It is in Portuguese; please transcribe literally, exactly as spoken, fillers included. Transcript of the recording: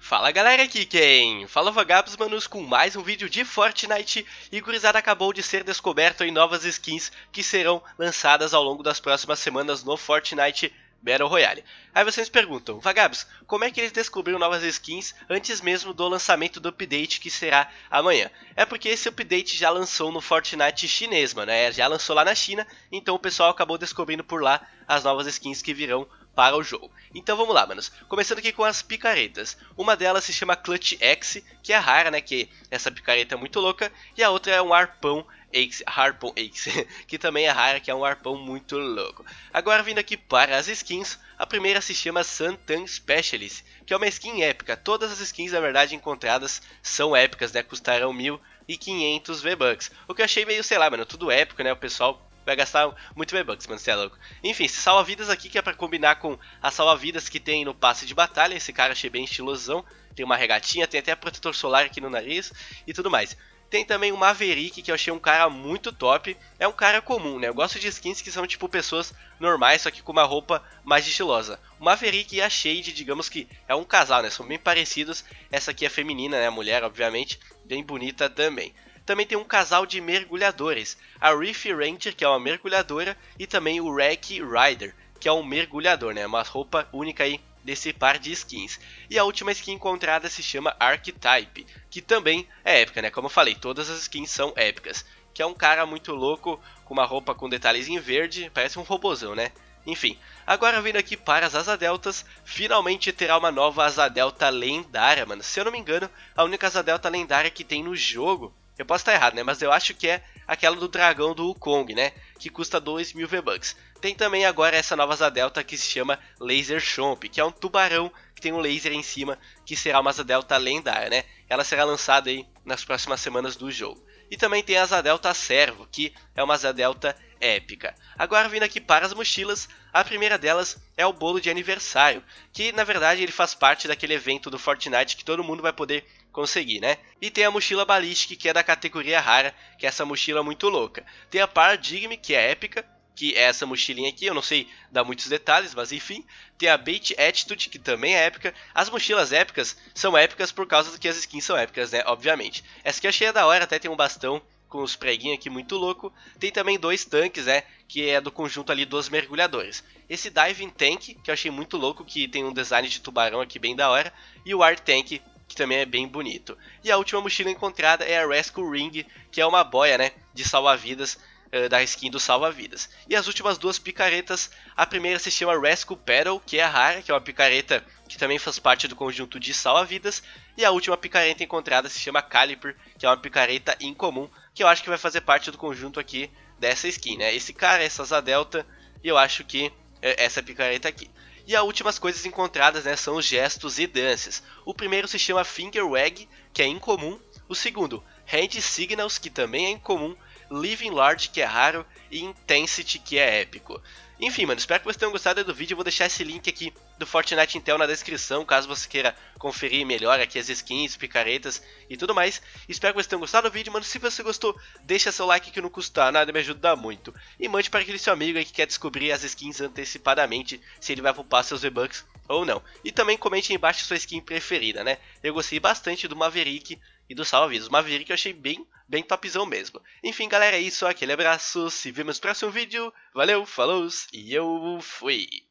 Fala galera, aqui quem fala Vagabos Manos com mais um vídeo de Fortnite. E gurizada, acabou de ser descoberto em novas skins que serão lançadas ao longo das próximas semanas no Fortnite Battle Royale. Aí vocês perguntam, Vagabos, como é que eles descobriram novas skins antes mesmo do lançamento do update que será amanhã? É porque esse update já lançou no Fortnite chinês, mano, é, já lançou lá na China, então o pessoal acabou descobrindo por lá as novas skins que virão para o jogo. Então vamos lá, manos. Começando aqui com as picaretas. Uma delas se chama Clutch X, que é rara, né? Que essa picareta é muito louca. E a outra é um arpão X, Harpon X, que também é rara, que é um arpão muito louco. Agora vindo aqui para as skins, a primeira se chama Santan Specialist, que é uma skin épica. Todas as skins, na verdade, encontradas são épicas, né? Custarão mil e quinhentos V-Bucks. O que eu achei meio, sei lá, mano, tudo épico, né? O pessoal vai gastar muito V-Bucks, mano, você é louco. Enfim, esse salva-vidas aqui que é pra combinar com as salva-vidas que tem no passe de batalha. Esse cara achei bem estilosão. Tem uma regatinha, tem até protetor solar aqui no nariz e tudo mais. Tem também o Maverick, que eu achei um cara muito top. É um cara comum, né? Eu gosto de skins que são tipo pessoas normais, só que com uma roupa mais estilosa. O Maverick e a Shade, digamos que é um casal, né? São bem parecidos. Essa aqui é feminina, né? A mulher, obviamente, bem bonita também. Também tem um casal de mergulhadores, a Reef Ranger, que é uma mergulhadora, e também o Wreck Rider, que é um mergulhador, né? Uma roupa única aí desse par de skins. E a última skin encontrada se chama Archetype, que também é épica, né? Como eu falei, todas as skins são épicas. Que é um cara muito louco, com uma roupa com detalhes em verde, parece um robozão, né? Enfim, agora vindo aqui para as asa deltas, finalmente terá uma nova asa delta lendária, mano. Se eu não me engano, a única asa delta lendária que tem no jogo, eu posso estar errado, né? Mas eu acho que é aquela do dragão do Wukong, né? Que custa dois mil V-Bucks. Tem também agora essa nova asa delta que se chama Laser Chomp, que é um tubarão que tem um laser em cima, que será uma asa delta lendária, né? Ela será lançada aí nas próximas semanas do jogo. E também tem a asa delta Servo, que é uma asa delta épica. Agora vindo aqui para as mochilas, a primeira delas é o bolo de aniversário, que na verdade ele faz parte daquele evento do Fortnite que todo mundo vai poder conseguir, né? E tem a mochila Ballistic, que é da categoria rara, que é essa mochila muito louca. Tem a Paradigm, que é épica, que é essa mochilinha aqui, eu não sei dar muitos detalhes, mas enfim. Tem a Bait Attitude, que também é épica. As mochilas épicas são épicas por causa do que as skins são épicas, né? Obviamente. Essa aqui eu achei da hora, até tem um bastão com os preguinhos aqui muito louco. Tem também dois tanques, né? Que é do conjunto ali dos mergulhadores. Esse Diving Tank, que eu achei muito louco, que tem um design de tubarão aqui bem da hora. E o Art Tank, que também é bem bonito. E a última mochila encontrada é a Rescue Ring, que é uma boia, né? De salva-vidas, da skin do salva-vidas. E as últimas duas picaretas, a primeira se chama Rescue Paddle, que é rara, que é uma picareta que também faz parte do conjunto de salva-vidas. E a última picareta encontrada se chama Caliper, que é uma picareta incomum, que eu acho que vai fazer parte do conjunto aqui dessa skin, né? Esse cara, essa asa delta, e eu acho que é essa picareta aqui. E as últimas coisas encontradas, né, são os gestos e danças. O primeiro se chama Finger Wag, que é incomum. O segundo, Hand Signals, que também é incomum. Living Large, que é raro, e Intensity, que é épico. Enfim, mano, espero que vocês tenham gostado do vídeo. Eu vou deixar esse link aqui do Fortnite Intel na descrição, caso você queira conferir melhor aqui as skins, picaretas e tudo mais. Espero que vocês tenham gostado do vídeo, mano. Se você gostou, deixa seu like que não custa nada, me ajuda muito. E mande para aquele seu amigo aí que quer descobrir as skins antecipadamente, se ele vai poupar seus V-Bucks ou não. E também comente aí embaixo sua skin preferida, né? Eu gostei bastante do Maverick e do salva-vidas. O Maverick eu achei bem, bem topzão mesmo. Enfim, galera, é isso. Aquele abraço. Se vemos no próximo vídeo. Valeu, falou e eu fui.